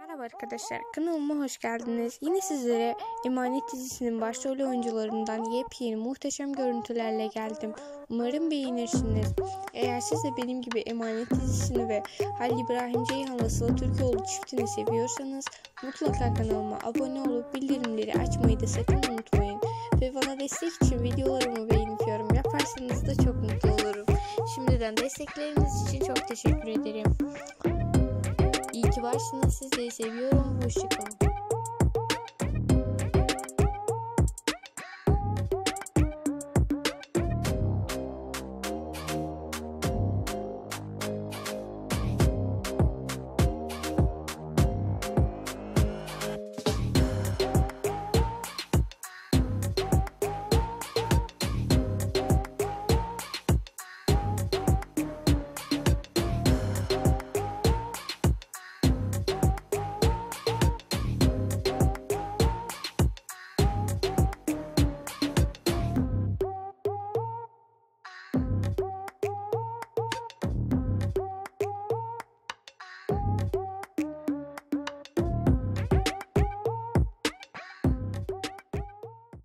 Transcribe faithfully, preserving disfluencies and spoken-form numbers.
Merhaba arkadaşlar, kanalıma hoş geldiniz. Yine sizlere Emanet dizisinin başrol oyuncularından yepyeni muhteşem görüntülerle geldim. Umarım beğenirsiniz. Eğer siz de benim gibi Emanet dizisini ve Halil İbrahim Ceyhan'la Sıla Türkoğlu çiftini seviyorsanız mutlaka kanalıma abone olup bildirimleri açmayı da sakın unutmayın. Ve bana destek için videolarımı beğenip yorum yaparsanız da çok mutlu olurum. Şimdiden destekleriniz için çok teşekkür ederim. İyi ki varsınız. Sizleri seviyorum. Hoşçakalın.